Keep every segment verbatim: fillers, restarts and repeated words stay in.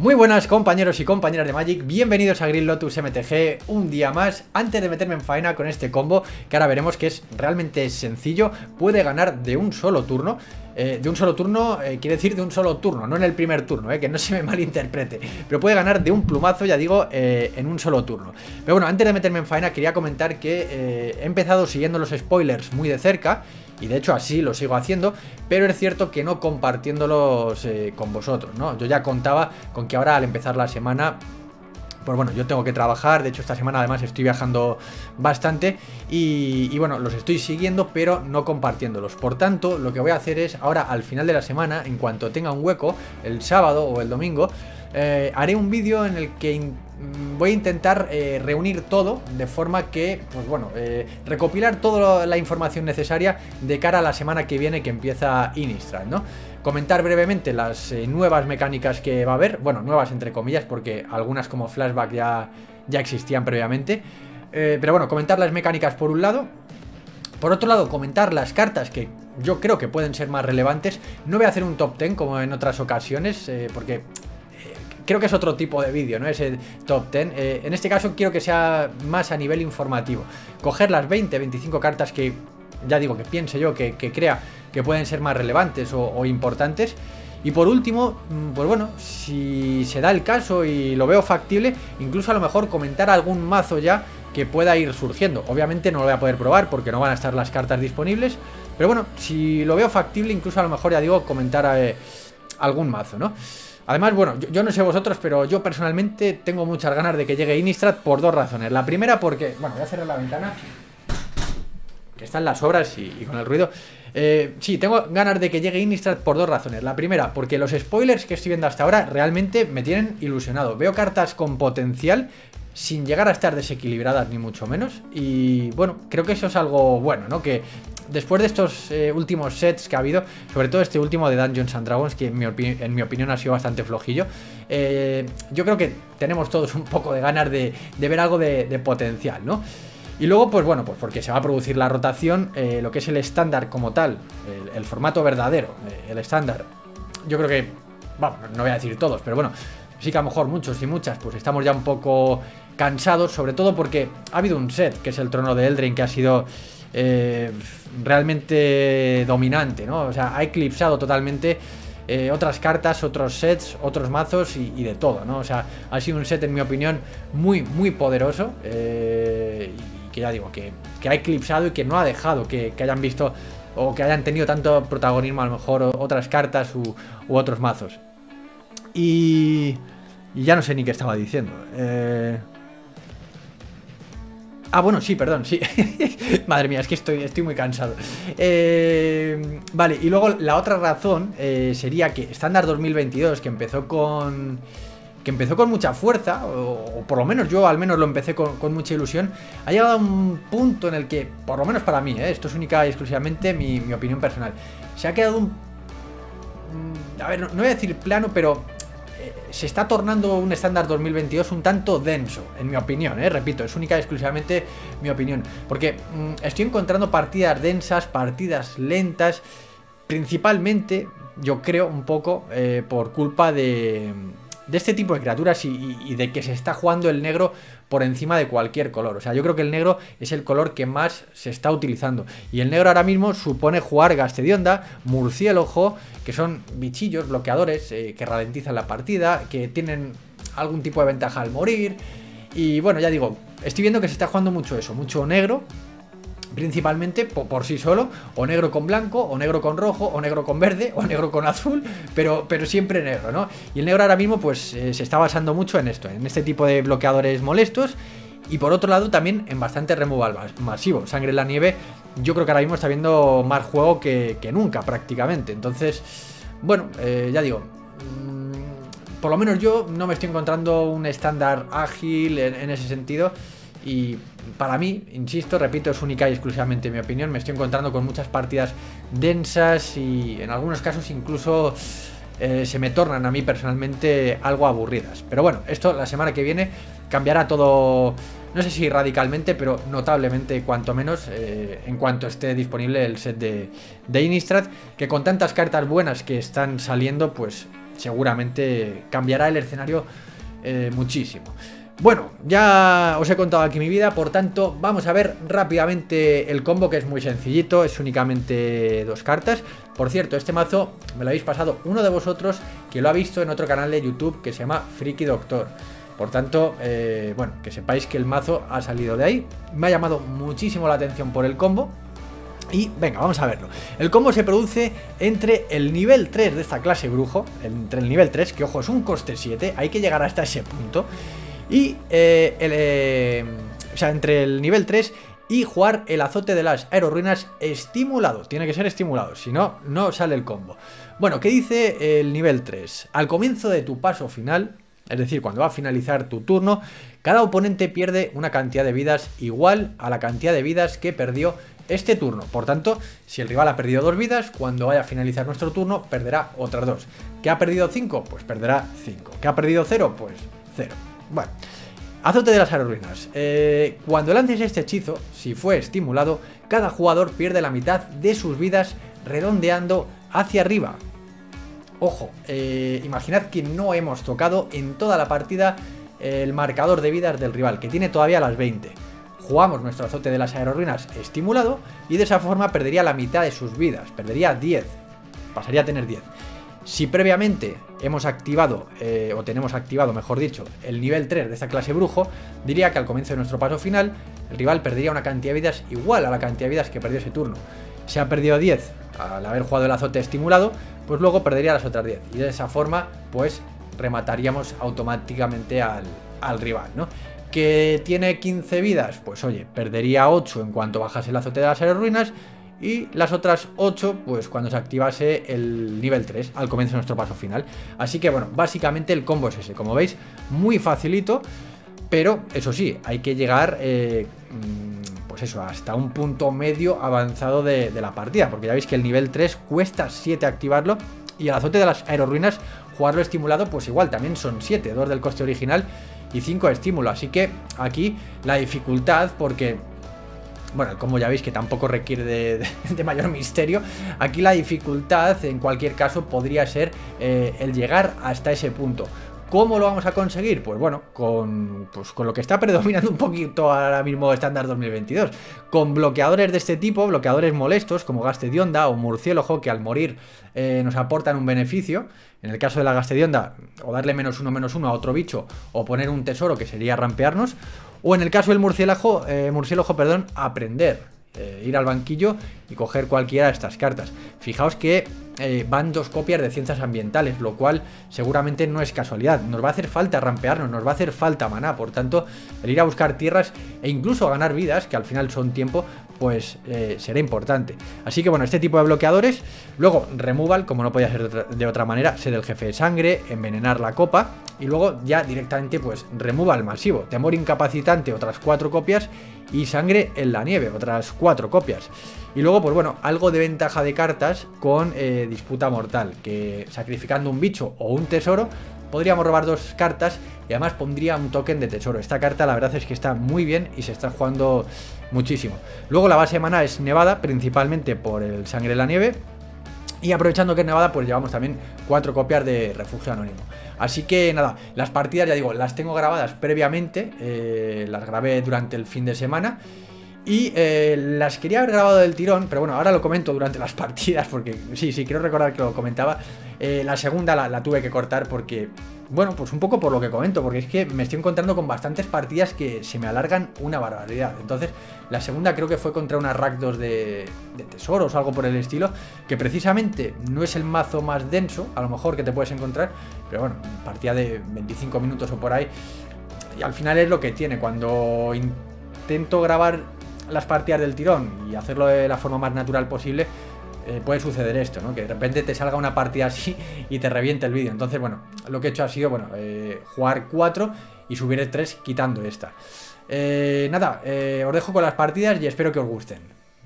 Muy buenas compañeros y compañeras de Magic, bienvenidos a Green Lotus M T G un día más. Antes de meterme en faena con este combo, que ahora veremos que es realmente sencillo, puede ganar de un solo turno. Eh, de un solo turno, eh, quiere decir de un solo turno, no en el primer turno, eh, que no se me malinterprete. Pero puede ganar de un plumazo, ya digo, eh, en un solo turno. Pero bueno, antes de meterme en faena quería comentar que eh, he empezado siguiendo los spoilers muy de cerca. Y de hecho así lo sigo haciendo, pero es cierto que no compartiéndolos eh, con vosotros, ¿no? Yo ya contaba con que ahora al empezar la semana, pues bueno, yo tengo que trabajar. De hecho esta semana además estoy viajando bastante y, y bueno, los estoy siguiendo pero no compartiéndolos. Por tanto, lo que voy a hacer es ahora al final de la semana, en cuanto tenga un hueco, el sábado o el domingo, eh, haré un vídeo en el que voy a intentar eh, reunir todo de forma que, pues bueno, eh, recopilar toda la información necesaria de cara a la semana que viene que empieza Innistrad, ¿no? Comentar brevemente las eh, nuevas mecánicas que va a haber, bueno, nuevas entre comillas porque algunas como Flashback ya, ya existían previamente, eh, pero bueno, comentar las mecánicas por un lado. Por otro lado, comentar las cartas que yo creo que pueden ser más relevantes. No voy a hacer un top diez como en otras ocasiones, eh, porque creo que es otro tipo de vídeo, ¿no? Ese top diez. Eh, en este caso quiero que sea más a nivel informativo. Coger las veinte, veinticinco cartas que, ya digo, que piense yo, que, que crea que pueden ser más relevantes o, o importantes. Y por último, pues bueno, si se da el caso y lo veo factible, incluso a lo mejor comentar algún mazo ya que pueda ir surgiendo. Obviamente no lo voy a poder probar porque no van a estar las cartas disponibles. Pero bueno, si lo veo factible, incluso a lo mejor, ya digo, comentar eh, algún mazo, ¿no? Además, bueno, yo, yo no sé vosotros, pero yo personalmente tengo muchas ganas de que llegue Innistrad por dos razones. La primera porque, bueno, voy a cerrar la ventana, que están las obras y, y con el ruido. Eh, sí, tengo ganas de que llegue Innistrad por dos razones. La primera, porque los spoilers que estoy viendo hasta ahora realmente me tienen ilusionado. Veo cartas con potencial sin llegar a estar desequilibradas ni mucho menos. Y bueno, creo que eso es algo bueno, ¿no? Que después de estos eh, últimos sets que ha habido, sobre todo este último de Dungeons and Dragons, que en mi, en mi opinión ha sido bastante flojillo, eh, yo creo que tenemos todos un poco de ganas de, de ver algo de, de potencial, ¿no? Y luego, pues bueno, pues porque se va a producir la rotación, eh, lo que es el estándar como tal, el, el formato verdadero, eh, el estándar, yo creo que, bueno, no voy a decir todos, pero bueno, sí que a lo mejor muchos y muchas, pues estamos ya un poco cansados, sobre todo porque ha habido un set, que es el Trono de Eldraine, que ha sido eh, realmente dominante, ¿no? O sea, ha eclipsado totalmente eh, otras cartas, otros sets, otros mazos y, y de todo, ¿no? O sea, ha sido un set, en mi opinión, muy, muy poderoso, eh, y que ya digo, que, que ha eclipsado y que no ha dejado que, que hayan visto o que hayan tenido tanto protagonismo a lo mejor otras cartas u, u otros mazos. Y, y ya no sé ni qué estaba diciendo. Eh... Ah, bueno, sí, perdón, sí. Madre mía, es que estoy, estoy muy cansado. Eh, vale, y luego la otra razón eh, sería que Estándar dos mil veintidós, que empezó con... que empezó con mucha fuerza, o, o por lo menos yo al menos lo empecé con, con mucha ilusión, ha llegado a un punto en el que, por lo menos para mí, eh, esto es única y exclusivamente mi, mi opinión personal, se ha quedado un... A ver, no, no voy a decir plano, pero eh, se está tornando un Estándar dos mil veintidós un tanto denso, en mi opinión, eh, repito, es única y exclusivamente mi opinión, porque mm, estoy encontrando partidas densas, partidas lentas, principalmente, yo creo, un poco eh, por culpa de... de este tipo de criaturas y, y, y de que se está jugando el negro por encima de cualquier color. O sea, yo creo que el negro es el color que más se está utilizando. Y el negro ahora mismo supone jugar Gastedionda, Murciélago, que son bichillos, bloqueadores, eh, que ralentizan la partida, que tienen algún tipo de ventaja al morir. Y bueno, ya digo, estoy viendo que se está jugando mucho eso, mucho negro, principalmente por, por sí solo, o negro con blanco, o negro con rojo, o negro con verde, o negro con azul, pero, pero siempre negro, ¿no? Y el negro ahora mismo pues eh, se está basando mucho en esto, en este tipo de bloqueadores molestos, y por otro lado también en bastante removal masivo. Sangre en la nieve, yo creo que ahora mismo está viendo más juego que, que nunca prácticamente. Entonces, bueno, eh, ya digo, mmm, por lo menos yo no me estoy encontrando un estándar ágil en, en ese sentido. Y para mí, insisto, repito, es única y exclusivamente mi opinión. Me estoy encontrando con muchas partidas densas y en algunos casos incluso eh, se me tornan a mí personalmente algo aburridas. Pero bueno, esto la semana que viene cambiará todo, no sé si radicalmente, pero notablemente cuanto menos, eh, en cuanto esté disponible el set de, de Innistrad, que con tantas cartas buenas que están saliendo, pues seguramente cambiará el escenario eh, muchísimo. Bueno, ya os he contado aquí mi vida, por tanto vamos a ver rápidamente el combo, que es muy sencillito, es únicamente dos cartas. Por cierto, este mazo me lo habéis pasado uno de vosotros que lo ha visto en otro canal de YouTube que se llama Friki Doctor. Por tanto, eh, bueno, que sepáis que el mazo ha salido de ahí. Me ha llamado muchísimo la atención por el combo. Y venga, vamos a verlo. El combo se produce entre el nivel tres de esta clase brujo, entre el nivel tres, que ojo, es un coste siete, hay que llegar hasta ese punto. Y eh, el, eh, o sea, entre el nivel tres y jugar el azote de las aerorruinas estimulado. Tiene que ser estimulado, si no, no sale el combo. Bueno, ¿qué dice el nivel tres? Al comienzo de tu paso final, es decir, cuando va a finalizar tu turno, cada oponente pierde una cantidad de vidas igual a la cantidad de vidas que perdió este turno. Por tanto, si el rival ha perdido dos vidas, cuando vaya a finalizar nuestro turno, perderá otras dos. ¿Que ha perdido cinco? Pues perderá cinco. ¿Que ha perdido cero? Pues cero. Bueno, azote de las aerorruinas. Eh, cuando lances este hechizo, si fue estimulado, cada jugador pierde la mitad de sus vidas redondeando hacia arriba. Ojo, eh, imaginad que no hemos tocado en toda la partida el marcador de vidas del rival, que tiene todavía las veinte. Jugamos nuestro azote de las aerorruinas estimulado y de esa forma perdería la mitad de sus vidas, perdería diez, pasaría a tener diez. Si previamente hemos activado, eh, o tenemos activado, mejor dicho, el nivel tres de esta clase brujo, diría que al comienzo de nuestro paso final, el rival perdería una cantidad de vidas igual a la cantidad de vidas que perdió ese turno. Si ha perdido diez al haber jugado el azote estimulado, pues luego perdería las otras diez. Y de esa forma, pues remataríamos automáticamente al, al rival, ¿no? Que tiene quince vidas, pues oye, perdería ocho en cuanto bajase el azote de las aerorruinas. Y las otras ocho, pues cuando se activase el nivel tres, al comienzo de nuestro paso final. Así que bueno, básicamente el combo es ese. Como veis, muy facilito. Pero eso sí, hay que llegar, eh, pues eso, hasta un punto medio avanzado de, de la partida. Porque ya veis que el nivel tres cuesta siete activarlo. Y el azote de las aerorruinas, jugarlo estimulado, pues igual, también son siete. dos del coste original y cinco de estímulo. Así que aquí la dificultad, porque... bueno, como ya veis que tampoco requiere de, de, de mayor misterio, aquí la dificultad en cualquier caso podría ser eh, el llegar hasta ese punto. ¿Cómo lo vamos a conseguir? Pues bueno, con, pues con lo que está predominando un poquito ahora mismo estándar dos mil veintidós, con bloqueadores de este tipo, bloqueadores molestos como Gaste de Onda o Murciélago, que al morir eh, nos aportan un beneficio. En el caso de la Gaste de Onda, o darle menos uno, menos uno a otro bicho, o poner un tesoro, que sería rampearnos. O en el caso del murciélago, eh, murciélago, perdón, aprender, eh, ir al banquillo y coger cualquiera de estas cartas. Fijaos que eh, van dos copias de ciencias ambientales, lo cual seguramente no es casualidad. Nos va a hacer falta rampearnos, nos va a hacer falta maná, por tanto, el ir a buscar tierras e incluso ganar vidas, que al final son tiempo, pues eh, será importante. Así que bueno, este tipo de bloqueadores. Luego, removal, como no podía ser de otra manera, ser el jefe de sangre, envenenar la copa. Y luego ya directamente pues removal masivo, temor incapacitante, otras cuatro copias. Y sangre en la nieve, otras cuatro copias. Y luego pues bueno, algo de ventaja de cartas con eh, disputa mortal, que sacrificando un bicho o un tesoro podríamos robar dos cartas y además pondría un token de tesoro. Esta carta la verdad es que está muy bien y se está jugando muchísimo. Luego la base de maná es nevada, principalmente por el sangre en la nieve. Y aprovechando que es nevada, pues llevamos también cuatro copias de refugio anónimo. Así que nada, las partidas, ya digo, las tengo grabadas previamente, eh, las grabé durante el fin de semana. Y eh, las quería haber grabado del tirón, pero bueno, ahora lo comento durante las partidas, porque sí, sí, quiero recordar que lo comentaba. eh, La segunda la, la tuve que cortar porque, bueno, pues un poco por lo que comento, porque es que me estoy encontrando con bastantes partidas que se me alargan una barbaridad. Entonces, la segunda creo que fue contra una Rakdos de, de tesoros o algo por el estilo, que precisamente no es el mazo más denso, a lo mejor, que te puedes encontrar, pero bueno, partida de veinticinco minutos o por ahí. Y al final es lo que tiene, cuando intento grabar las partidas del tirón y hacerlo de la forma más natural posible, eh, puede suceder esto, ¿no? Que de repente te salga una partida así y te reviente el vídeo. Entonces, bueno, lo que he hecho ha sido, bueno, eh, jugar cuatro y subir el tres quitando esta. Eh, nada, eh, os dejo con las partidas y espero que os gusten.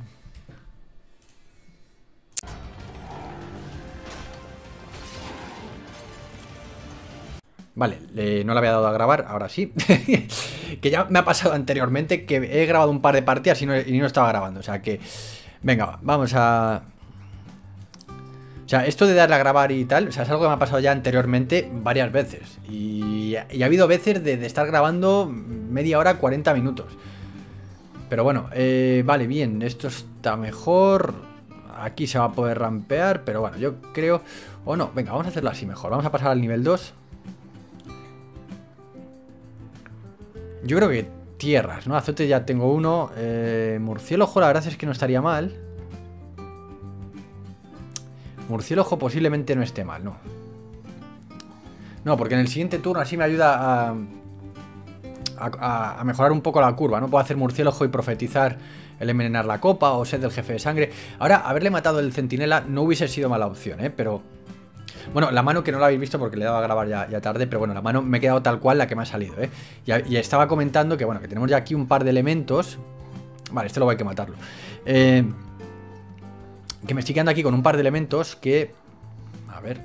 Vale, eh, no le había dado a grabar, ahora sí. Que ya me ha pasado anteriormente que he grabado un par de partidas y no, y no estaba grabando. O sea que, venga, vamos a... O sea, esto de darle a grabar y tal, o sea, es algo que me ha pasado ya anteriormente varias veces. Y, y ha habido veces de, de estar grabando media hora, cuarenta minutos. Pero bueno, eh, vale, bien, esto está mejor. Aquí se va a poder rampear, pero bueno, yo creo... O no, venga, vamos a hacerlo así mejor. Vamos a pasar al nivel dos. Yo creo que tierras, ¿no? Azote ya tengo uno. Eh, murciélago, la verdad es que no estaría mal. Murciélago posiblemente no esté mal, ¿no? No, porque en el siguiente turno así me ayuda a, a, a mejorar un poco la curva, ¿no? Puedo hacer murciélago y profetizar el envenenar la copa o sed del jefe de sangre. Ahora, haberle matado el centinela no hubiese sido mala opción, ¿eh? Pero... Bueno, la mano que no la habéis visto porque le he dado a grabar ya, ya tarde, pero bueno, la mano me he quedado tal cual la que me ha salido, ¿eh? Y, y estaba comentando que, bueno, que tenemos ya aquí un par de elementos. Vale, este lo hay que matarlo. Eh... Que me estoy quedando aquí con un par de elementos que... A ver...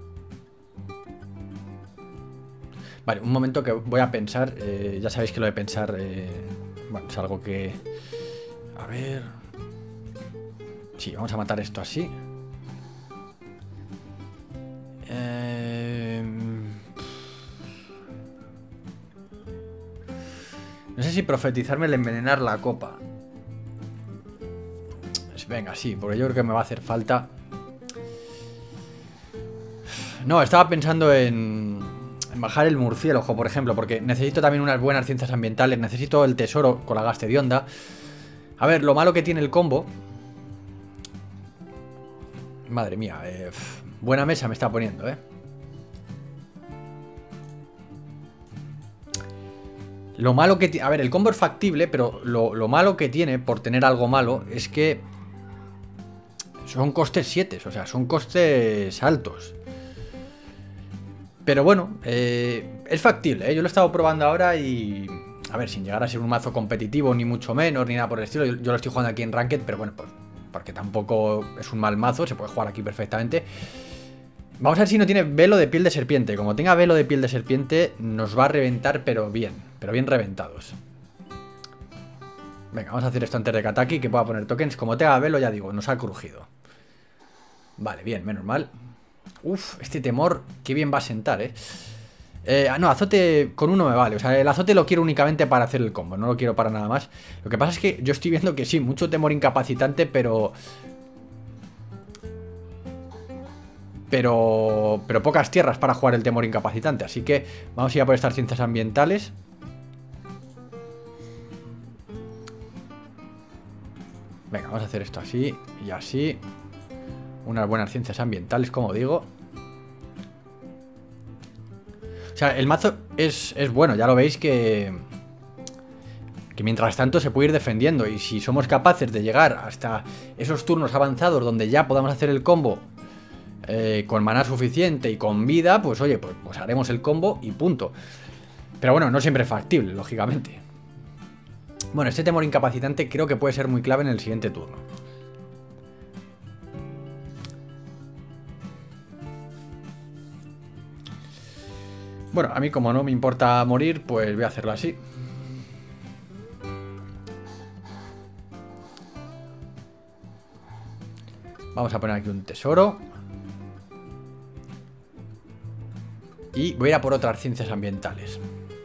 Vale, un momento que voy a pensar. eh, Ya sabéis que lo de pensar... Eh, bueno, es algo que... A ver... Sí, vamos a matar esto así. Eh... No sé si profetizarme el envenenar la copa. Venga, sí, porque yo creo que me va a hacer falta. No, estaba pensando en, en bajar el murciélago, por ejemplo, porque necesito también unas buenas ciencias ambientales. Necesito el tesoro con la gaste de onda. A ver, lo malo que tiene el combo. Madre mía, eh, pff, buena mesa me está poniendo, eh. Lo malo que tiene... A ver, el combo es factible, pero lo, lo malo que tiene por tener algo malo es que... Son costes siete, o sea, son costes altos. Pero bueno, eh, es factible, ¿eh? Yo lo he estado probando ahora y... A ver, sin llegar a ser un mazo competitivo, ni mucho menos, ni nada por el estilo. Yo, yo lo estoy jugando aquí en Ranked, pero bueno, pues porque tampoco es un mal mazo, se puede jugar aquí perfectamente. Vamos a ver si no tiene velo de piel de serpiente. Como tenga velo de piel de serpiente, nos va a reventar, pero bien, pero bien reventados. Venga, vamos a hacer esto antes de que ataque y que pueda poner tokens. Como tenga velo, ya digo, nos ha crujido. Vale, bien, menos mal. Uf, este temor, qué bien va a sentar, eh. eh no, azote con uno me vale. O sea, el azote lo quiero únicamente para hacer el combo. No lo quiero para nada más. Lo que pasa es que yo estoy viendo que sí, mucho temor incapacitante, pero... Pero... Pero pocas tierras para jugar el temor incapacitante. Así que vamos a ir a por estas ciencias ambientales. Venga, vamos a hacer esto así y así. Unas buenas ciencias ambientales, como digo. O sea, el mazo es, es bueno, ya lo veis que... Que mientras tanto se puede ir defendiendo. Y si somos capaces de llegar hasta esos turnos avanzados donde ya podamos hacer el combo eh, con maná suficiente y con vida, pues oye, pues, pues haremos el combo y punto. Pero bueno, no siempre es factible, lógicamente. Bueno, este temor incapacitante creo que puede ser muy clave en el siguiente turno. Bueno, a mí como no me importa morir, pues voy a hacerlo así. Vamos a poner aquí un tesoro. Y voy a ir a por otras ciencias ambientales.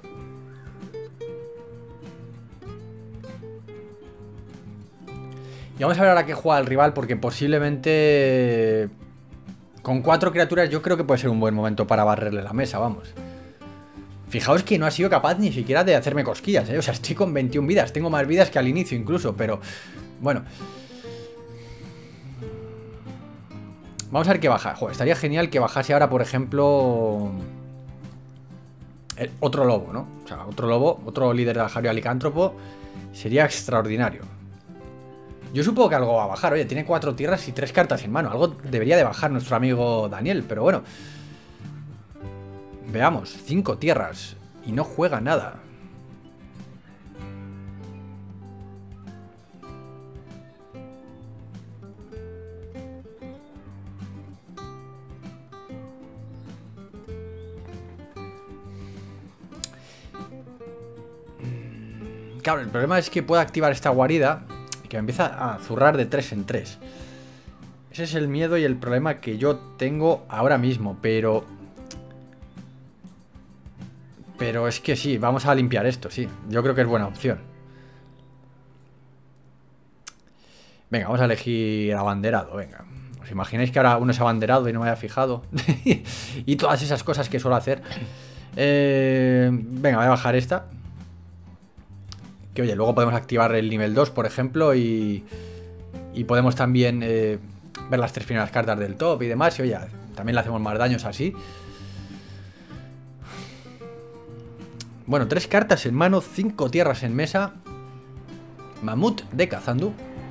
Y vamos a ver ahora qué juega el rival, porque posiblemente... Con cuatro criaturas yo creo que puede ser un buen momento para barrerle la mesa, vamos. Fijaos que no ha sido capaz ni siquiera de hacerme cosquillas, ¿eh? O sea, estoy con veintiuna vidas. Tengo más vidas que al inicio incluso, pero... Bueno. Vamos a ver qué baja. Joder, estaría genial que bajase ahora, por ejemplo... El otro lobo, ¿no? O sea, otro lobo, otro líder de la Jauría Licántropo. Sería extraordinario. Yo supongo que algo va a bajar. Oye, tiene cuatro tierras y tres cartas en mano. Algo debería de bajar nuestro amigo Daniel, pero bueno. Veamos, cinco tierras y no juega nada. Claro, el problema es que pueda activar esta guarida y que me empieza a zurrar de tres en tres. Ese es el miedo y el problema que yo tengo ahora mismo, pero... Pero es que sí, vamos a limpiar esto, sí. Yo creo que es buena opción. Venga, vamos a elegir abanderado, venga. ¿Os imagináis que ahora uno es abanderado y no me haya fijado? Y todas esas cosas que suelo hacer. Eh, venga, voy a bajar esta. Que oye, luego podemos activar el nivel dos, por ejemplo, y... Y podemos también eh, ver las tres primeras cartas del top y demás. Y oye, también le hacemos más daños así. Bueno, tres cartas en mano, cinco tierras en mesa. Mamut de Cazandu.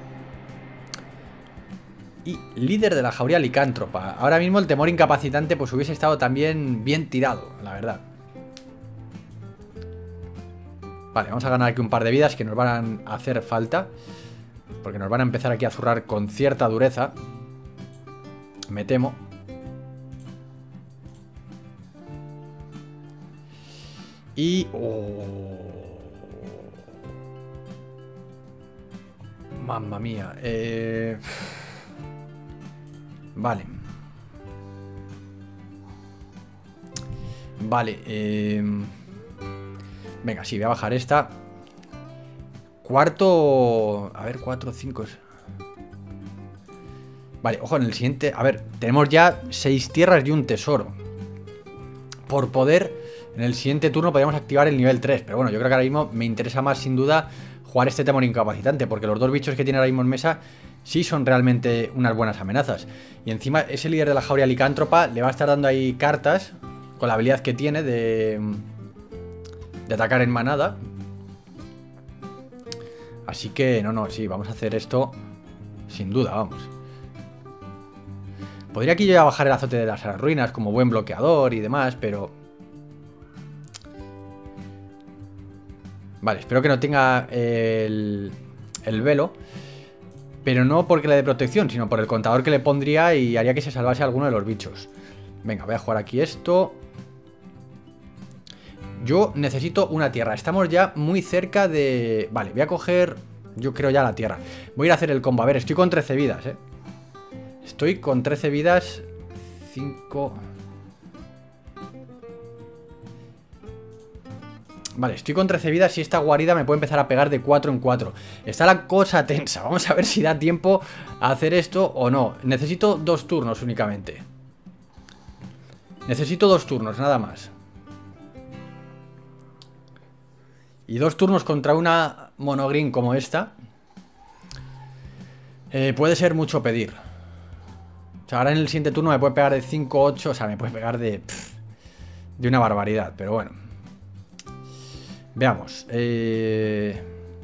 Y líder de la jauría licántropa. Ahora mismo el temor incapacitante pues hubiese estado también bien tirado, la verdad. Vale, vamos a ganar aquí un par de vidas que nos van a hacer falta. Porque nos van a empezar aquí a zurrar con cierta dureza. Me temo. Y... Oh. Mamma mía. Eh... Vale. Vale. Eh... Venga, sí, voy a bajar esta. Cuarto... A ver, cuatro, cinco... Vale, ojo, en el siguiente... A ver, tenemos ya seis tierras y un tesoro. Por poder, en el siguiente turno podríamos activar el nivel tres. Pero bueno, yo creo que ahora mismo me interesa más, sin duda, jugar este temor incapacitante. Porque los dos bichos que tiene ahora mismo en mesa sí son realmente unas buenas amenazas. Y encima, ese líder de la jauría licántropa le va a estar dando ahí cartas con la habilidad que tiene de... De atacar en manada. Así que, no, no, sí, vamos a hacer esto sin duda, vamos. Podría aquí yo ya bajar el azote de las ruinas como buen bloqueador y demás, pero... Vale, espero que no tenga el, el velo. Pero no porque le dé protección, sino por el contador que le pondría y haría que se salvase alguno de los bichos. Venga, voy a jugar aquí esto. Yo necesito una tierra. Estamos ya muy cerca de... Vale, voy a coger... Yo creo ya la tierra. Voy a ir a hacer el combo. A ver, estoy con trece vidas, ¿eh? Estoy con trece vidas. cinco... Vale, estoy con trece vidas y esta guarida me puede empezar a pegar de cuatro en cuatro. Está la cosa tensa. Vamos a ver si da tiempo a hacer esto o no. Necesito dos turnos únicamente. Necesito dos turnos, nada más. Y dos turnos contra una monogreen como esta eh, puede ser mucho pedir. O sea, ahora en el siguiente turno me puede pegar de cinco, ocho. O sea, me puede pegar de... Pff, de una barbaridad, pero bueno. Veamos. Eh...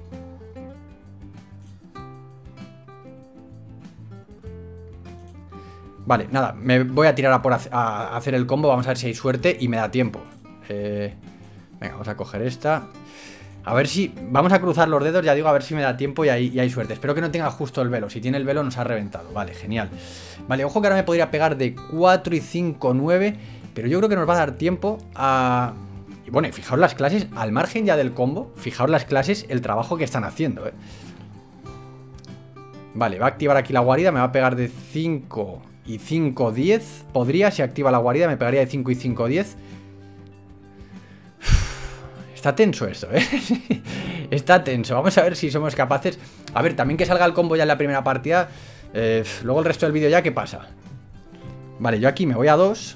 Vale, nada. Me voy a tirar a por a hacer el combo. Vamos a ver si hay suerte y me da tiempo. Eh... Venga, vamos a coger esta. A ver si... Vamos a cruzar los dedos, ya digo, a ver si me da tiempo y hay, y hay suerte. Espero que no tenga justo el velo. Si tiene el velo nos ha reventado. Vale, genial. Vale, ojo que ahora me podría pegar de cuatro y cinco, nueve. Pero yo creo que nos va a dar tiempo a... Y bueno, y fijaos las clases, al margen ya del combo. Fijaos las clases, el trabajo que están haciendo, ¿eh? Vale, va a activar aquí la guarida. Me va a pegar de cinco y cinco, diez. Podría, si activa la guarida, me pegaría de cinco y cinco, diez. Está tenso esto, ¿eh? Está tenso. Vamos a ver si somos capaces. A ver, también que salga el combo ya en la primera partida. eh, Luego el resto del vídeo ya, ¿qué pasa? Vale, yo aquí me voy a dos.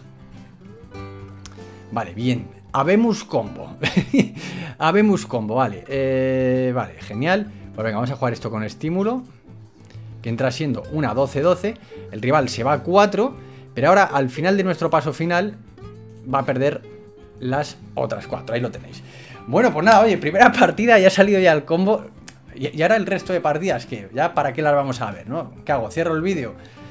Vale, bien. Habemos combo. Habemos combo, vale. eh, Vale, genial. Pues venga, vamos a jugar esto con estímulo. Que entra siendo una doce doce. El rival se va a cuatro. Pero ahora, al final de nuestro paso final, va a perder las otras cuatro. Ahí lo tenéis. Bueno, pues nada, oye, primera partida, ya ha salido ya el combo. Y, y ahora el resto de partidas, que ya para qué las vamos a ver, ¿no? ¿Qué hago? Cierro el vídeo.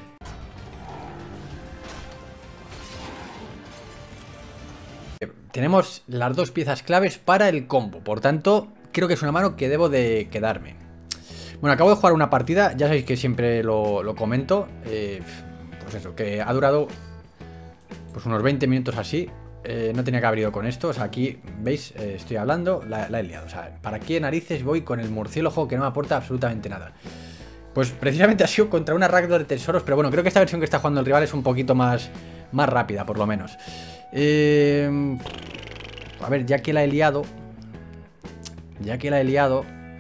Tenemos las dos piezas claves para el combo. Por tanto, creo que es una mano que debo de quedarme. Bueno, acabo de jugar una partida. Ya sabéis que siempre lo, lo comento. eh, Pues eso, que ha durado pues unos veinte minutos así. Eh, no tenía que haber ido con esto. O sea, aquí, ¿veis? Eh, estoy hablando, la, la he liado. O sea, ¿para qué narices voy con el murciélago que no me aporta absolutamente nada? Pues precisamente ha sido contra una Rakdos de tesoros. Pero bueno, creo que esta versión que está jugando el rival es un poquito más, más rápida, por lo menos. Eh, a ver, ya que la he liado. Ya que la he liado,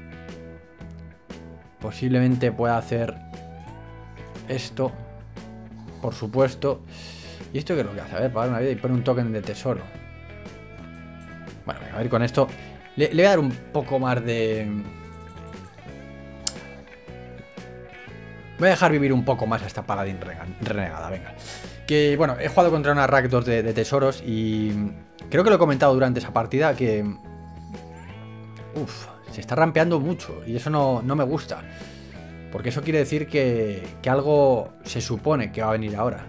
posiblemente pueda hacer esto. Por supuesto. ¿Y esto qué es lo que hace? A ver, pagar una vida y pone un token de tesoro. Bueno, a ver, con esto le, le voy a dar un poco más de... Voy a dejar vivir un poco más a esta paladín renegada, venga. Que, bueno, he jugado contra una Rakdos de, de tesoros y creo que lo he comentado durante esa partida que... Uf, se está rampeando mucho y eso no, no me gusta. Porque eso quiere decir que, que algo se supone que va a venir ahora.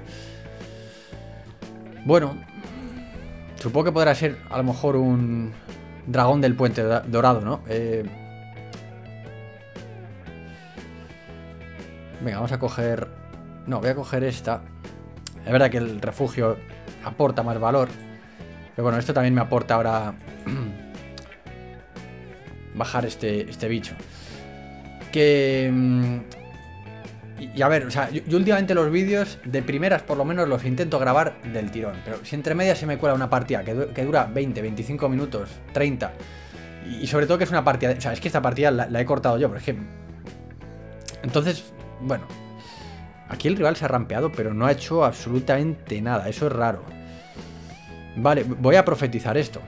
Bueno, supongo que podrá ser a lo mejor un dragón del puente dorado, ¿no? Eh... Venga, vamos a coger... No, voy a coger esta. Es verdad que el refugio aporta más valor. Pero bueno, esto también me aporta ahora... bajar este, este bicho. Que... Y, y a ver, o sea, yo, yo últimamente los vídeos de primeras por lo menos los intento grabar del tirón. Pero si entre medias se me cuela una partida que, du que dura veinte, veinticinco minutos, treinta. Y, y sobre todo que es una partida... De, o sea, es que esta partida la, la he cortado yo, pero es que... Entonces, bueno... Aquí el rival se ha rampeado, pero no ha hecho absolutamente nada. Eso es raro. Vale, voy a profetizar esto.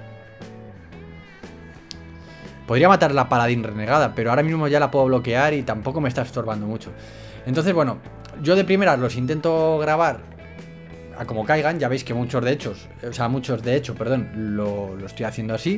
Podría matar la paladín renegada, pero ahora mismo ya la puedo bloquear y tampoco me está estorbando mucho. Entonces, bueno, yo de primeras los intento grabar a como caigan. Ya veis que muchos de hechos, o sea, muchos de hecho, perdón, lo, lo estoy haciendo así.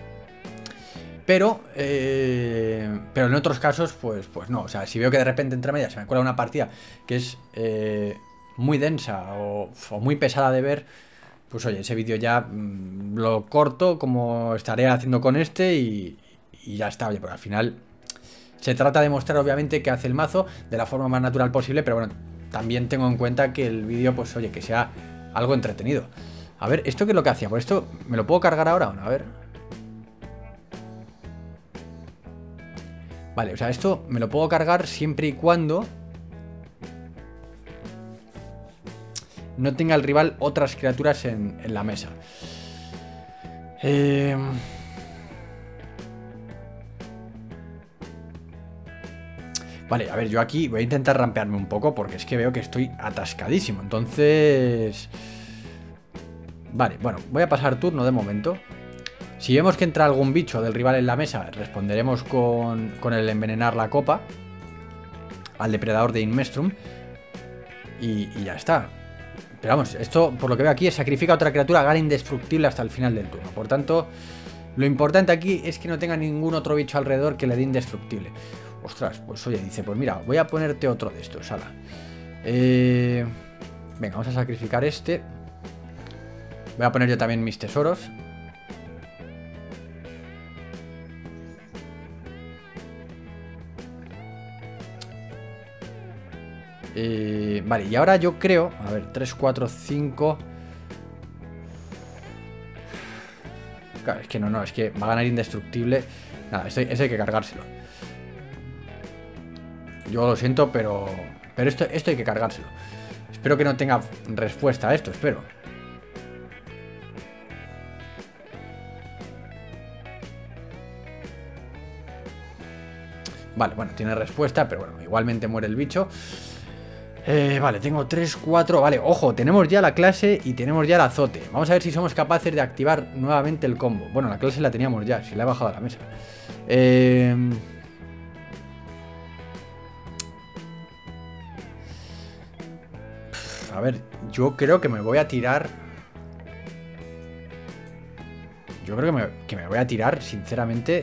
Pero, eh, pero en otros casos, pues, pues no. O sea, si veo que de repente entre medias se me cuela una partida que es eh, muy densa o, o muy pesada de ver, pues oye, ese vídeo ya mmm, lo corto como estaré haciendo con este y, y ya está. Oye, porque al final se trata de mostrar obviamente qué hace el mazo de la forma más natural posible, pero bueno, también tengo en cuenta que el vídeo, pues oye, que sea algo entretenido. A ver, ¿esto qué es lo que hacía? Pues esto, ¿me lo puedo cargar ahora o no? A ver... Vale, o sea, esto me lo puedo cargar siempre y cuando no tenga el rival otras criaturas en, en la mesa. Eh... Vale, a ver, yo aquí voy a intentar rampearme un poco porque es que veo que estoy atascadísimo. Entonces... Vale, bueno, voy a pasar turno de momento. Si vemos que entra algún bicho del rival en la mesa, responderemos con, con el envenenar la copa al depredador de Inmestrum. Y, y ya está. Pero vamos, esto por lo que veo aquí es sacrifica a otra criatura, gana indestructible hasta el final del turno. Por tanto, lo importante aquí es que no tenga ningún otro bicho alrededor que le dé indestructible. Ostras, pues oye, dice, pues mira, voy a ponerte otro de estos, ala. Eh, venga, vamos a sacrificar este. Voy a poner yo también mis tesoros. Eh, vale, y ahora yo creo... A ver, tres, cuatro, cinco... Claro, es que no, no, es que va a ganar indestructible. Nada, esto, eso hay que cargárselo. Yo lo siento, pero... Pero esto, esto hay que cargárselo. Espero que no tenga respuesta a esto, espero. Vale, bueno, tiene respuesta, pero bueno, igualmente muere el bicho. Eh, vale, tengo tres, cuatro... Vale, ojo, tenemos ya la clase y tenemos ya el azote. Vamos a ver si somos capaces de activar nuevamente el combo. Bueno, la clase la teníamos ya, si la he bajado a la mesa. Eh... A ver, yo creo que me voy a tirar... Yo creo que me, que me voy a tirar, sinceramente...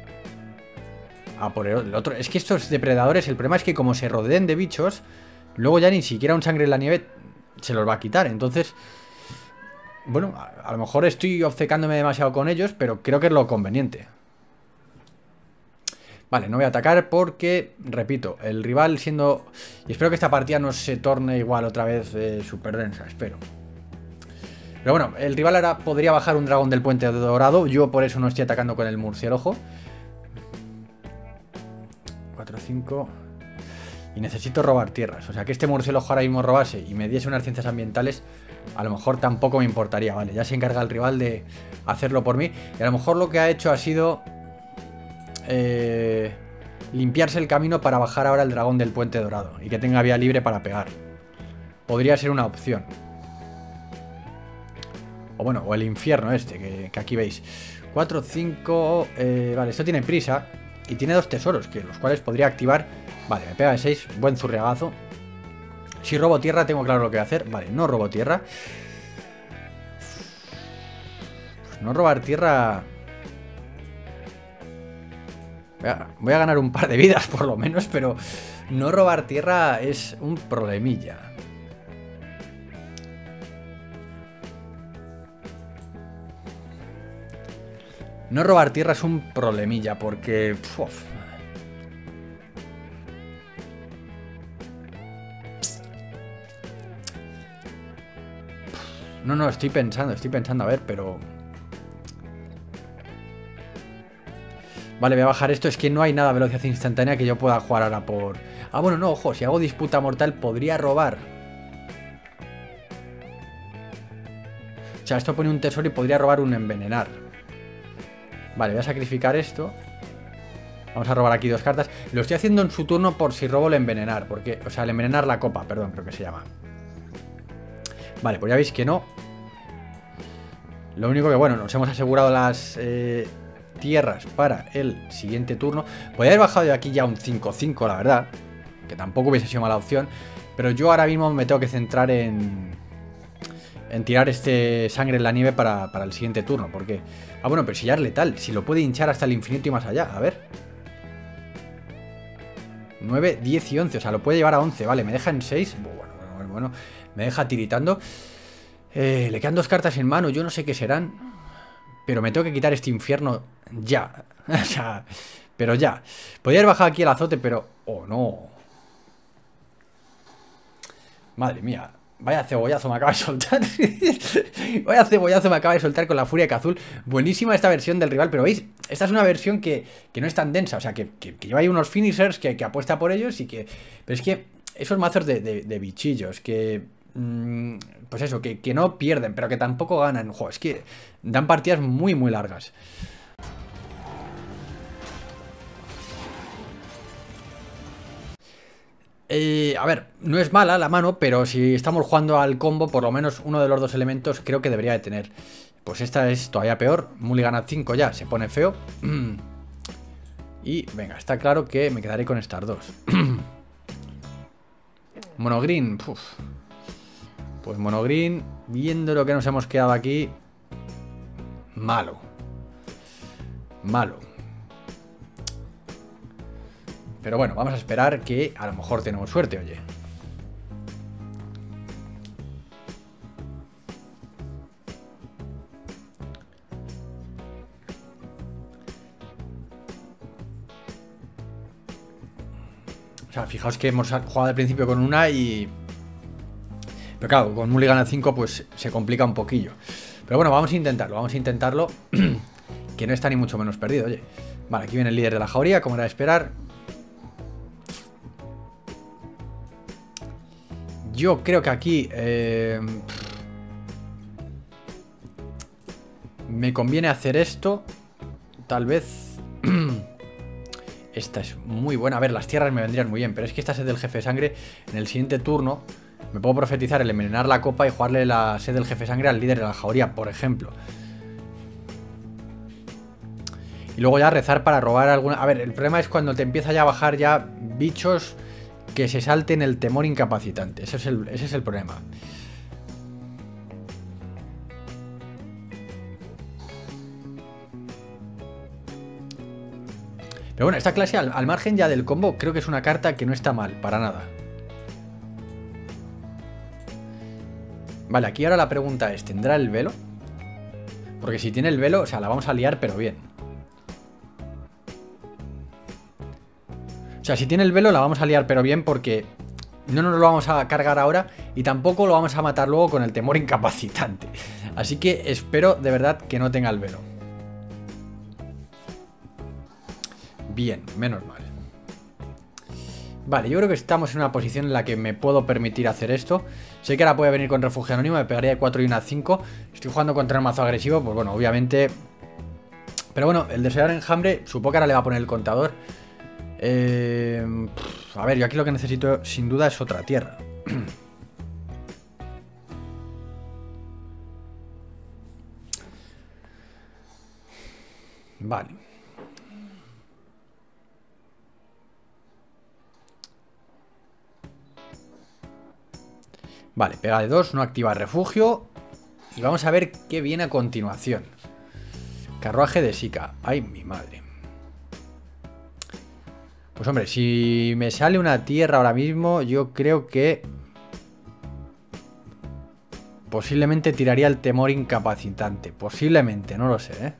a por el otro. Es que estos depredadores, el problema es que como se rodeen de bichos... Luego ya ni siquiera un sangre en la nieve se los va a quitar. Entonces, bueno, a, a lo mejor estoy obcecándome demasiado con ellos, pero creo que es lo conveniente. Vale, no voy a atacar porque, repito, el rival siendo... Y espero que esta partida no se torne igual otra vez eh, súper densa, espero. Pero bueno, el rival ahora podría bajar un dragón del puente dorado. Yo por eso no estoy atacando con el murciélago. cuatro, cinco... Y necesito robar tierras. O sea, que este murciélago ahora mismo robase y me diese unas ciencias ambientales, a lo mejor tampoco me importaría, ¿vale? Ya se encarga el rival de hacerlo por mí. Y a lo mejor lo que ha hecho ha sido eh, limpiarse el camino para bajar ahora el dragón del puente dorado y que tenga vía libre para pegar. Podría ser una opción. O bueno, o el infierno este, que, que aquí veis. cuatro, cinco... Eh, vale, esto tiene prisa. Y tiene dos tesoros, que los cuales podría activar. Vale, me pega de seis, buen zurriagazo. Si robo tierra, tengo claro lo que voy a hacer. Vale, no robo tierra. Pues no robar tierra... Voy a, voy a ganar un par de vidas, por lo menos, pero no robar tierra es un problemilla. No robar tierra es un problemilla, porque... Uf. No, no, estoy pensando, estoy pensando, a ver, pero... Vale, voy a bajar esto, es que no hay nada velocidad instantánea que yo pueda jugar ahora por... Ah, bueno, no, ojo, si hago disputa mortal podría robar. O sea, esto pone un tesoro y podría robar un envenenar. Vale, voy a sacrificar esto. Vamos a robar aquí dos cartas. Lo estoy haciendo en su turno por si robo el envenenar, porque... O sea, el envenenar la copa, perdón, creo que se llama. Vale, pues ya veis que no. Lo único que, bueno, nos hemos asegurado las eh, tierras para el siguiente turno. Podría haber bajado de aquí ya un cinco cinco, la verdad, que tampoco hubiese sido mala opción. Pero yo ahora mismo me tengo que centrar en... En tirar este sangre en la nieve para, para el siguiente turno, porque... Ah, bueno, pero si ya es letal, si lo puede hinchar hasta el infinito y más allá, a ver. nueve, diez y once, o sea, lo puede llevar a once, vale, me deja en seis. Bueno, bueno, bueno, me deja tiritando. Eh, le quedan dos cartas en mano, yo no sé qué serán, pero me tengo que quitar este infierno ya. O sea, pero ya. Podría haber bajado aquí el azote, pero... Oh, no. Madre mía. Vaya cebollazo me acaba de soltar. Vaya cebollazo me acaba de soltar con la furia de azul. Buenísima esta versión del rival, pero veis, esta es una versión que, que no es tan densa. O sea, que, que, que lleva ahí unos finishers que, que apuesta por ellos y que... Pero es que esos mazos de, de, de bichillos que... Mmm, pues eso, que, que no pierden, pero que tampoco ganan. Jo, es que dan partidas muy, muy largas. Eh, a ver, no es mala la mano, pero si estamos jugando al combo, por lo menos uno de los dos elementos creo que debería de tener. Pues esta es todavía peor. Mulligan a cinco ya, se pone feo. Y venga, está claro que me quedaré con estas dos. Monogreen, puf. Pues monogreen, viendo lo que nos hemos quedado aquí. Malo. Malo. Pero bueno, vamos a esperar que a lo mejor tenemos suerte, oye. O sea, fijaos que hemos jugado al principio con una y... Pero claro, con Mulligan a cinco pues se complica un poquillo. Pero bueno, vamos a intentarlo, vamos a intentarlo. Que no está ni mucho menos perdido, oye. Vale, aquí viene el líder de la jauría, como era de esperar. Yo creo que aquí eh, me conviene hacer esto. Tal vez esta es muy buena. A ver, las tierras me vendrían muy bien, pero es que esta sed del jefe de sangre, en el siguiente turno me puedo profetizar el envenenar la copa y jugarle la sed del jefe de sangre al líder de la jauría, por ejemplo. Y luego ya rezar para robar alguna... A ver, el problema es cuando te empieza ya a bajar ya bichos que se salten el temor incapacitante. Ese es el, ese es el problema. Pero bueno, esta clase al, al margen ya del combo creo que es una carta que no está mal, para nada. Vale, aquí ahora la pregunta es, ¿tendrá el velo? Porque si tiene el velo, o sea, la vamos a liar pero bien. O sea, si tiene el velo la vamos a liar pero bien porque no nos lo vamos a cargar ahora y tampoco lo vamos a matar luego con el temor incapacitante. Así que espero de verdad que no tenga el velo. Bien, menos mal. Vale, yo creo que estamos en una posición en la que me puedo permitir hacer esto. Sé que ahora puede venir con refugio anónimo, me pegaría de cuatro y una cinco. Estoy jugando contra un mazo agresivo, pues bueno, obviamente. Pero bueno, el desear enjambre, supongo que ahora le va a poner el contador. Eh, a ver, yo aquí lo que necesito sin duda es otra tierra. Vale. Vale, pega de dos, no activa refugio. Y vamos a ver qué viene a continuación. Carruaje de Sika. Ay, mi madre. Pues hombre, si me sale una tierra ahora mismo, yo creo que posiblemente tiraría el temor incapacitante. Posiblemente, no lo sé, ¿eh?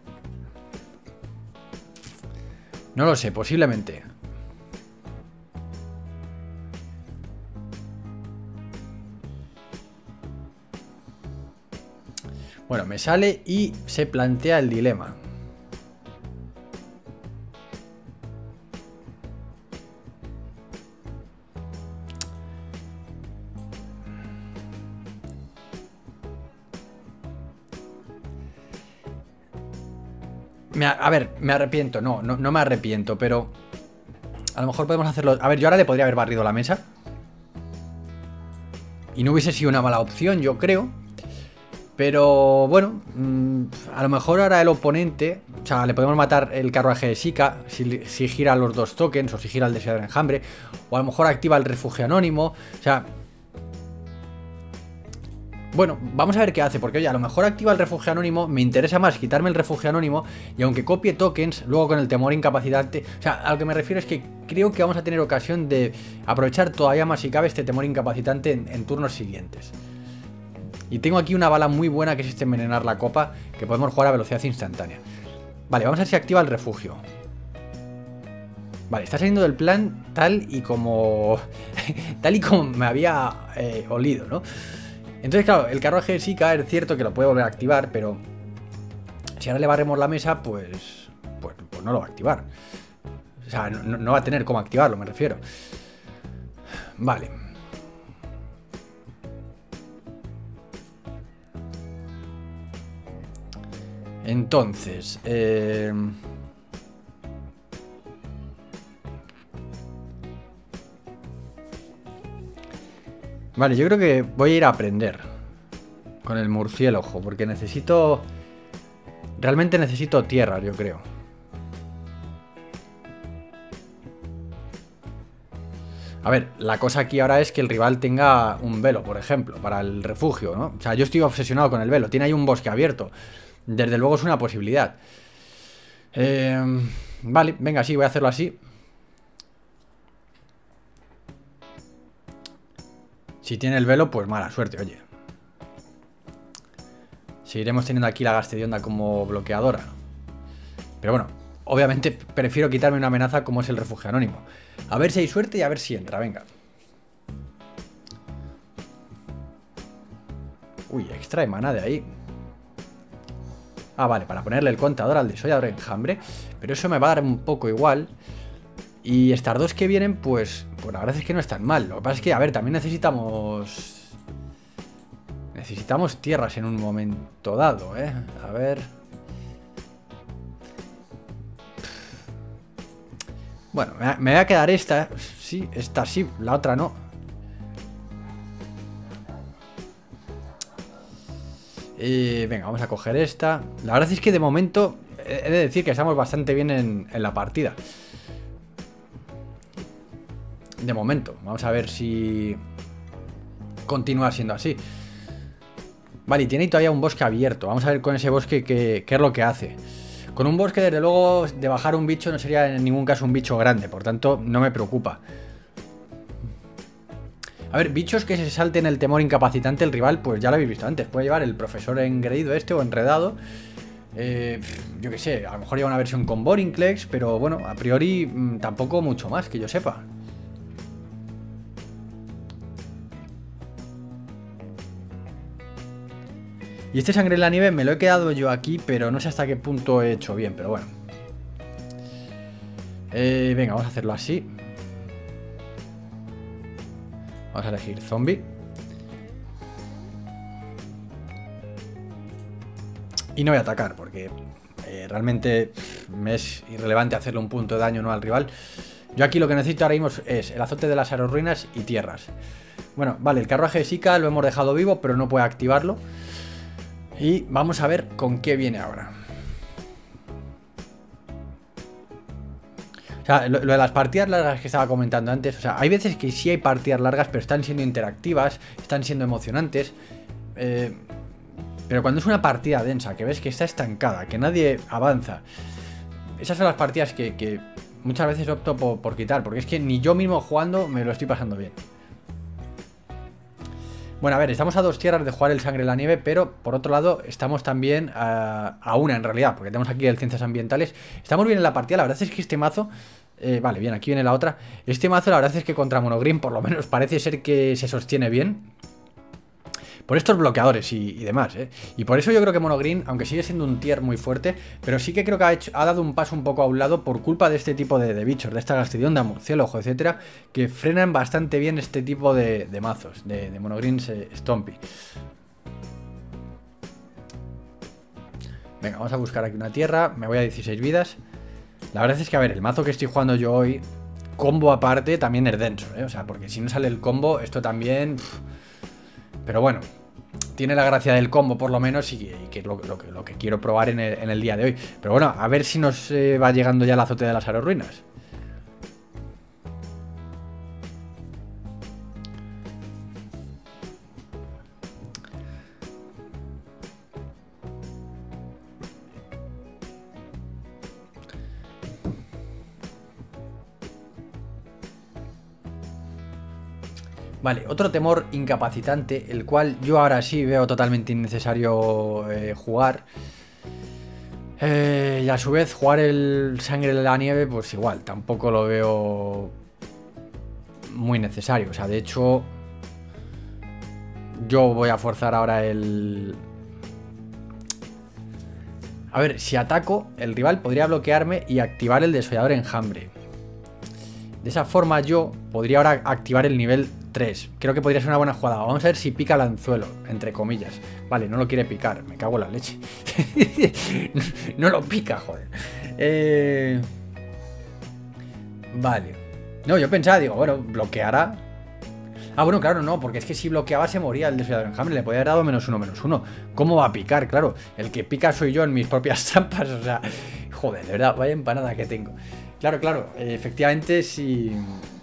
No lo sé, posiblemente. Bueno, me sale y se plantea el dilema. Me, a ver, me arrepiento, no, no, no me arrepiento, pero a lo mejor podemos hacerlo. A ver, yo ahora le podría haber barrido la mesa y no hubiese sido una mala opción, yo creo. Pero bueno, mmm, a lo mejor ahora el oponente, o sea, le podemos matar el carruaje de Sika si, si gira los dos tokens o si gira el deseo de enjambre, o a lo mejor activa el refugio anónimo, o sea. Bueno, vamos a ver qué hace, porque oye, a lo mejor activa el refugio anónimo, me interesa más quitarme el refugio anónimo, y aunque copie tokens, luego con el temor incapacitante, o sea, a lo que me refiero es que creo que vamos a tener ocasión de aprovechar todavía más si cabe este temor incapacitante en, en turnos siguientes. Y tengo aquí una bala muy buena que es este envenenar la copa, que podemos jugar a velocidad instantánea. Vale, vamos a ver si activa el refugio. Vale, está saliendo del plan tal y como... tal y como me había eh, olido, ¿no? Entonces, claro, el carruaje de Sika es cierto que lo puede volver a activar, pero si ahora le barremos la mesa, pues, pues, pues no lo va a activar. O sea, no, no va a tener cómo activarlo, me refiero. Vale. Entonces, eh... vale, yo creo que voy a ir a aprender con el murciélago, porque necesito... Realmente necesito tierra, yo creo. A ver, la cosa aquí ahora es que el rival tenga un velo, por ejemplo, para el refugio, ¿no? O sea, yo estoy obsesionado con el velo. Tiene ahí un bosque abierto. Desde luego es una posibilidad. Eh, vale, venga, sí, voy a hacerlo así. Si tiene el velo, pues mala suerte, oye. Seguiremos teniendo aquí la Gaste de Onda como bloqueadora. Pero bueno, obviamente prefiero quitarme una amenaza como es el refugio anónimo. A ver si hay suerte y a ver si entra, venga. Uy, extrae maná de ahí. Ah, vale, para ponerle el contador al desollador enjambre. Pero eso me va a dar un poco igual. Y estas dos que vienen, pues, pues la verdad es que no están mal. Lo que pasa es que, a ver, también necesitamos... Necesitamos tierras en un momento dado, ¿eh? A ver... Bueno, me voy a quedar esta. Sí, esta sí, la otra no. Y venga, vamos a coger esta. La verdad es que de momento he de decir que estamos bastante bien en, en la partida. De momento, vamos a ver si continúa siendo así. Vale, y tiene todavía un bosque abierto. Vamos a ver con ese bosque qué, qué es lo que hace. Con un bosque, desde luego, de bajar un bicho no sería en ningún caso un bicho grande. Por tanto, no me preocupa. A ver, bichos que se salten el temor incapacitante el rival, pues ya lo habéis visto antes. Puede llevar el profesor engreído este o enredado. Eh, yo qué sé, a lo mejor lleva una versión con Borinclex, pero bueno, a priori mmm, tampoco mucho más que yo sepa. Y este sangre en la nieve me lo he quedado yo aquí, pero no sé hasta qué punto he hecho bien, pero bueno. Eh, venga, vamos a hacerlo así. Vamos a elegir zombie. Y no voy a atacar porque eh, realmente me es irrelevante hacerle un punto de daño no al rival. Yo aquí lo que necesito ahora mismo es el azote de las aerorruinas y tierras. Bueno, vale, el carruaje de Sika lo hemos dejado vivo, pero no puede activarlo. Y vamos a ver con qué viene ahora. O sea, lo, lo de las partidas largas que estaba comentando antes, o sea, hay veces que sí hay partidas largas, pero están siendo interactivas, están siendo emocionantes. Eh, pero cuando es una partida densa, que ves que está estancada, que nadie avanza, esas son las partidas que, que muchas veces opto por, por quitar, porque es que ni yo mismo jugando me lo estoy pasando bien. Bueno, a ver, estamos a dos tierras de jugar el Sangre de la Nieve, pero por otro lado estamos también a, a una en realidad, porque tenemos aquí el Ciencias Ambientales. Estamos bien en la partida, la verdad es que este mazo... Eh, vale, bien, aquí viene la otra. Este mazo la verdad es que contra Monogreen por lo menos parece ser que se sostiene bien. Por estos bloqueadores y, y demás, ¿eh? Y por eso yo creo que Monogreen, aunque sigue siendo un tier muy fuerte, pero sí que creo que ha, hecho, ha dado un paso un poco a un lado por culpa de este tipo de, de bichos, de esta Gastidionda, Murciélago, etcétera, que frenan bastante bien este tipo de, de mazos, de, de Monogreen Stompy. Venga, vamos a buscar aquí una tierra, me voy a dieciséis vidas. La verdad es que, a ver, el mazo que estoy jugando yo hoy, combo aparte, también es denso, ¿eh? O sea, porque si no sale el combo, esto también... Pff. Pero bueno, tiene la gracia del combo por lo menos y, y que es lo, lo, lo que quiero probar en el, en el día de hoy. Pero bueno, a ver si nos eh, va llegando ya el azote de las aerorruinas. Vale, otro temor incapacitante, el cual yo ahora sí veo totalmente innecesario eh, jugar. Eh, y a su vez jugar el Sangre de la Nieve, pues igual, tampoco lo veo muy necesario. O sea, de hecho, yo voy a forzar ahora el... A ver, si ataco, el rival podría bloquearme y activar el desollador enjambre. De esa forma yo podría ahora activar el nivel tres. Creo que podría ser una buena jugada. Vamos a ver si pica el anzuelo, entre comillas. Vale, no lo quiere picar. Me cago en la leche. No lo pica, joder. Eh... Vale. No, yo pensaba, digo, bueno, bloqueará. Ah, bueno, claro, no, porque es que si bloqueaba se moría el desollador enjambre. Le podía haber dado menos uno, menos uno. ¿Cómo va a picar? Claro, el que pica soy yo en mis propias trampas. O sea, joder, de verdad, vaya empanada que tengo. Claro, claro, efectivamente si...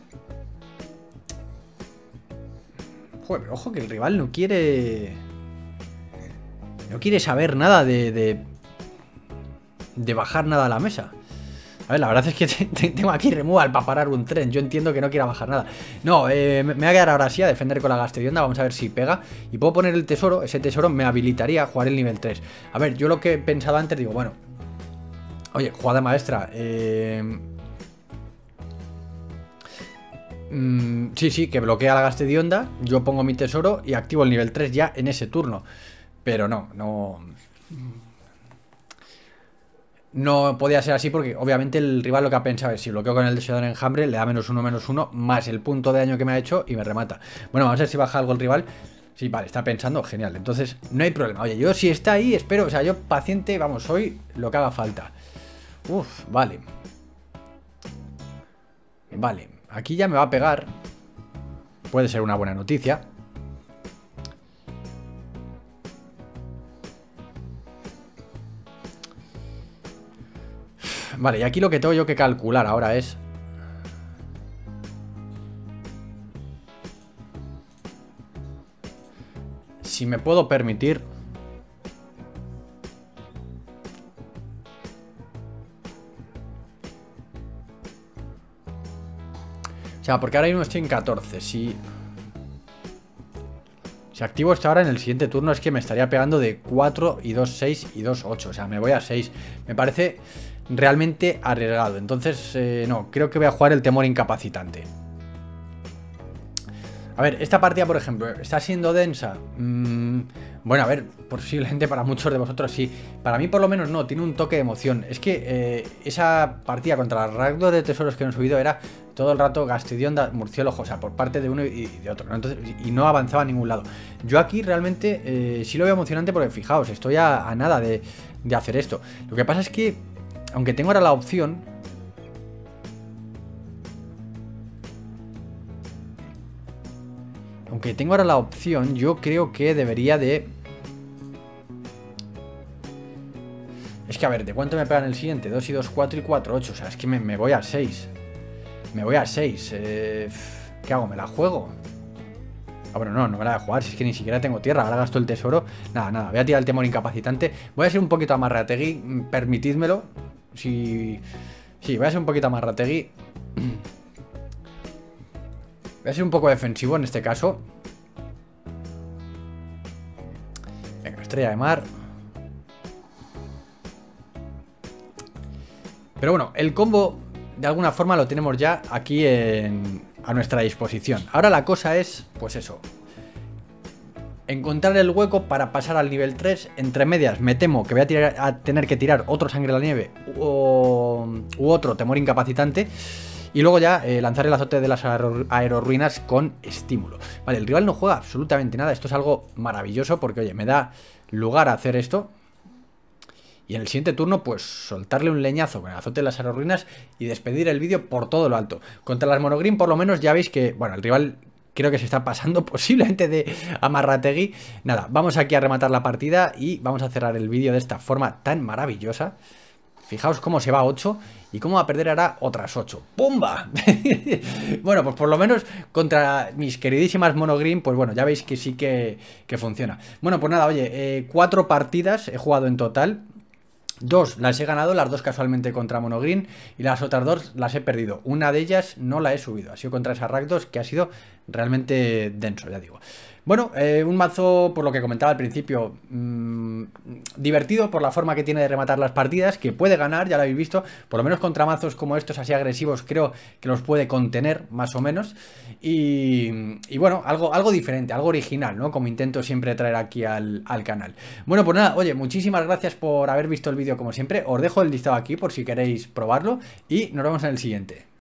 Joder, pero ojo que el rival no quiere... No quiere saber nada de... De, de bajar nada a la mesa. A ver, la verdad es que te, te, tengo aquí removal para parar un tren. Yo entiendo que no quiera bajar nada. No, eh, me, me voy a quedar ahora sí a defender con la Gastidionda. Vamos a ver si pega. Y puedo poner el tesoro. Ese tesoro me habilitaría a jugar el nivel tres. A ver, yo lo que he pensado antes, digo, bueno... Oye, jugada maestra. Eh... Mm, sí, sí, que bloquea la Gastidionda. Yo pongo mi tesoro y activo el nivel tres ya en ese turno. Pero no, no... No podía ser así porque obviamente el rival lo que ha pensado es si bloqueo con el desollador enjambre le da menos uno, menos uno, más el punto de daño que me ha hecho y me remata. Bueno, vamos a ver si baja algo el rival. Sí, vale, está pensando, genial. Entonces, no hay problema. Oye, yo si está ahí, espero, o sea, yo paciente, vamos, soy lo que haga falta. Uf, vale. Vale, aquí ya me va a pegar. Puede ser una buena noticia. Vale, y aquí lo que tengo yo que calcular ahora es... Si me puedo permitir... O sea, porque ahora mismo estoy en catorce. Si... Si activo esto ahora en el siguiente turno es que me estaría pegando de cuatro y dos, seis y dos, ocho. O sea, me voy a seis. Me parece realmente arriesgado. Entonces, eh, no, creo que voy a jugar el temor incapacitante. A ver, esta partida, por ejemplo, ¿está siendo densa? Mm, bueno, a ver, posiblemente para muchos de vosotros sí. Para mí por lo menos no, tiene un toque de emoción. Es que eh, esa partida contra el ragdoll de tesoros que hemos subido era todo el rato Gastidión, murciélago, o sea, por parte de uno y de otro, ¿no? Entonces, y no avanzaba a ningún lado. Yo aquí realmente eh, sí lo veo emocionante porque fijaos, estoy a, a nada de, de hacer esto. Lo que pasa es que, aunque tengo ahora la opción... Aunque tengo ahora la opción, yo creo que debería de... Es que a ver, ¿de cuánto me pegan el siguiente? dos y dos, cuatro y cuatro, ocho. O sea, es que me, me voy a seis. Me voy a seis. Eh, ¿Qué hago? ¿Me la juego? Ah, bueno, no, no me la voy a jugar. Si es que ni siquiera tengo tierra. Ahora gasto el tesoro. Nada, nada. Voy a tirar el temor incapacitante. Voy a ser un poquito amarrategui. Permitidmelo. Si... Sí, voy a ser un poquito amarrategui. Voy a ser un poco defensivo en este caso. Venga, estrella de mar. Pero bueno, el combo de alguna forma lo tenemos ya aquí en, a nuestra disposición. Ahora la cosa es, pues eso, encontrar el hueco para pasar al nivel tres. Entre medias me temo que voy a, tirar, a tener que tirar otro sangre de la nieve o, u otro temor incapacitante. Y luego ya eh, lanzar el azote de las aerorruinas con estímulo. Vale, el rival no juega absolutamente nada. Esto es algo maravilloso porque, oye, me da lugar a hacer esto. Y en el siguiente turno, pues soltarle un leñazo con el azote de las aerorruinas y despedir el vídeo por todo lo alto. Contra las monogreen, por lo menos, ya veis que, bueno, el rival creo que se está pasando posiblemente de amarrategui. Nada, vamos aquí a rematar la partida y vamos a cerrar el vídeo de esta forma tan maravillosa. Fijaos cómo se va a ocho y cómo va a perder ahora otras ocho. ¡Pumba! Bueno, pues por lo menos contra mis queridísimas monogreen, pues bueno, ya veis que sí que, que funciona. Bueno, pues nada, oye, eh, cuatro partidas he jugado en total. Dos las he ganado, las dos casualmente contra monogreen, y las otras dos las he perdido. Una de ellas no la he subido, ha sido contra esa ragdoll, que ha sido realmente denso, ya digo. Bueno, eh, un mazo, por lo que comentaba al principio, mmm, divertido por la forma que tiene de rematar las partidas, que puede ganar, ya lo habéis visto, por lo menos contra mazos como estos así agresivos creo que los puede contener, más o menos. Y, y bueno, algo, algo diferente, algo original, ¿no? Como intento siempre traer aquí al, al canal. Bueno, pues nada, oye, muchísimas gracias por haber visto el vídeo como siempre. Os dejo el listado aquí por si queréis probarlo y nos vemos en el siguiente.